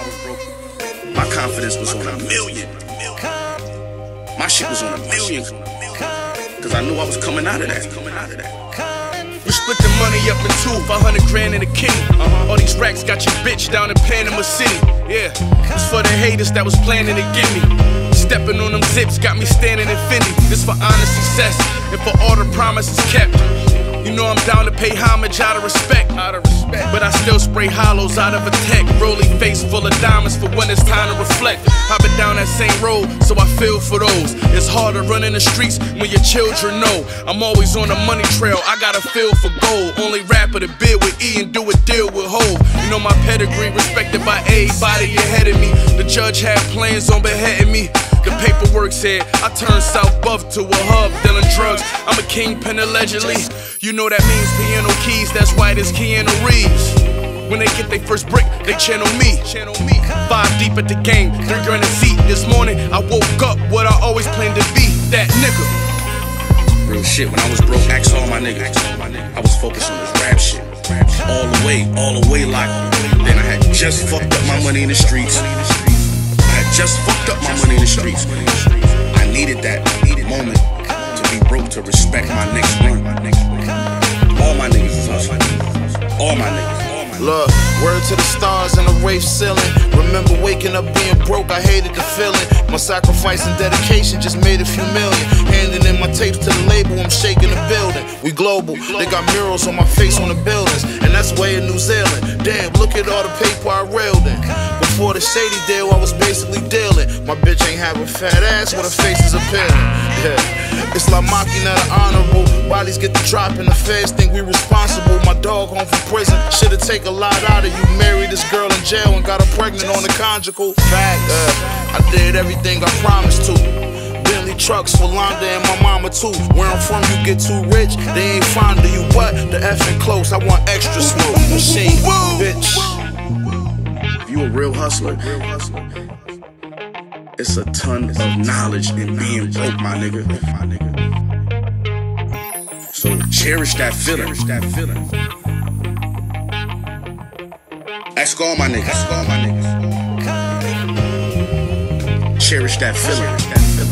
my confidence was on a million. My shit was on a million. Cause I knew I was coming out of that. We split the money up in two, 500 grand in a kitty. All these racks got your bitch down in Panama City. Yeah, it's for the haters that was planning to get me. Stepping on them zips got me standing in Fendi. This for honest success and for all the promises kept. You know I'm down to pay homage out of respect. But I still spray hollows out of a tech. Rolly face full of diamonds for when it's time to reflect. I've been down that same road, so I feel for those. It's hard to run in the streets when your children know. I'm always on the money trail, I got a feel for gold. Only rapper to bid with E and do a deal with Hov. You know my pedigree, respected by everybody ahead of me. The judge had plans on beheading me. The paperwork said I turned South Buff to a hub dealing drugs. I'm a kingpin allegedly. You know that means piano keys, that's why it's Keanu Reeves. When they get their first brick, they channel me. 5 deep at the game, 3 grand a seat. This morning I woke up what I always planned to be, that nigga. Real shit, when I was broke, ask all my niggas. I was focused on this rap shit. All the way locked. Then I had just fucked up my money in the streets. Just fucked up my money in the streets. I needed that moment to be broke to respect my next run. All my niggas is hustling. All my niggas. Look, word to the stars and the Wraith ceiling. Remember waking up being broke, I hated the feeling. My sacrifice and dedication just made a few million. Handing in my tapes to the label, I'm shaking the building. We global, they got murals on my face on the buildings. And that's way in New Zealand. Damn, look at all the paper I railed in. Before the shady deal, I was basically dealing. My bitch ain't have a fat ass, but her face is appealing. Yeah, it's like mocking at an honorable. Bodies get the drop and the feds think we responsible. My dog home from prison, should've taken a lot out of you. Married this girl in jail and got her pregnant on the conjugal. Facts, I did everything I promised to. Bentley trucks for Londa and my mama too. Where I'm from, you get too rich, they ain't fond of you. What? The effing close, I want extra smoke. Machine, bitch. If you a real hustler, it's a ton of knowledge in being broke, my nigga. So cherish that feeling. Ask all my niggas. Cherish that feeling.